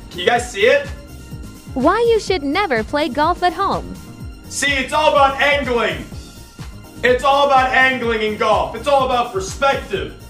Can you guys see it? Why you should never play golf at home. See, it's all about angling. It's all about angling in golf. It's all about perspective.